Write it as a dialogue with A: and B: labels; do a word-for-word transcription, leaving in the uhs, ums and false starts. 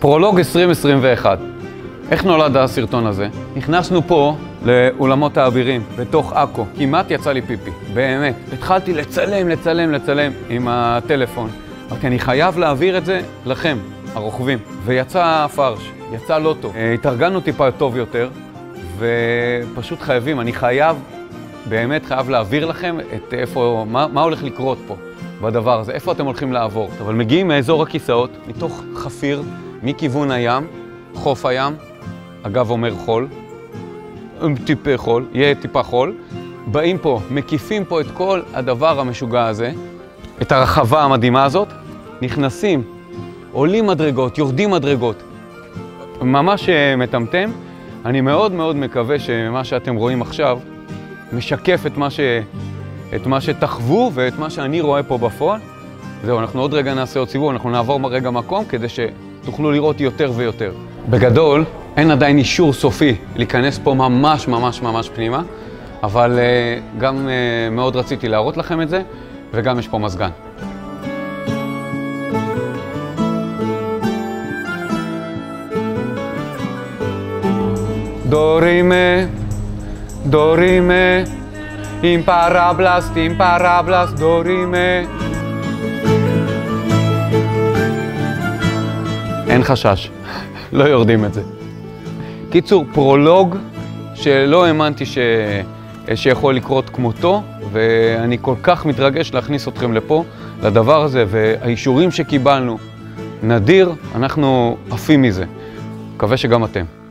A: פרולוג עשרים עשרים ואחת. איך נולד הסרטון הזה? נכנסנו פה לאולמות האבירים, בתוך עכו. כמעט יצא לי פיפי, באמת. התחלתי לצלם, לצלם, לצלם עם הטלפון. אמרתי, אני חייב להעביר את זה לכם, הרוכבים. ויצא פרש, יצא לא טוב. התארגנו טיפה טוב יותר, ופשוט חייבים, אני חייב, באמת חייב להעביר לכם את איפה, מה, מה הולך לקרות פה בדבר הזה, איפה אתם הולכים לעבור. אבל מגיעים מאזור הכיסאות, מתוך חפיר, מכיוון הים, חוף הים, אגב אומר חול, טיפה חול, יהיה טיפה חול, באים פה, מקיפים פה את כל הדבר המשוגע הזה, את הרחבה המדהימה הזאת, נכנסים, עולים מדרגות, יורדים מדרגות, ממש מטמטם. אני מאוד מאוד מקווה שמה שאתם רואים עכשיו משקף את מה, ש... את מה שתחוו ואת מה שאני רואה פה בפועל. זהו, אנחנו עוד רגע נעשה עוד סיבוב, אנחנו נעבור רגע מקום כדי שתוכלו לראות יותר ויותר. בגדול, אין עדיין אישור סופי להיכנס פה ממש ממש ממש פנימה, אבל uh, גם uh, מאוד רציתי להראות לכם את זה, וגם יש פה מזגן. דורימה, דורימה, אימפרבלס, אימפרבלס, דורימה. אין חשש, לא יורדים את זה. קיצור, פרולוג שלא האמנתי ש... שיכול לקרות כמותו, ואני כל כך מתרגש להכניס אתכם לפה, לדבר הזה, והאישורים שקיבלנו, נדיר, אנחנו עפים מזה. מקווה שגם אתם.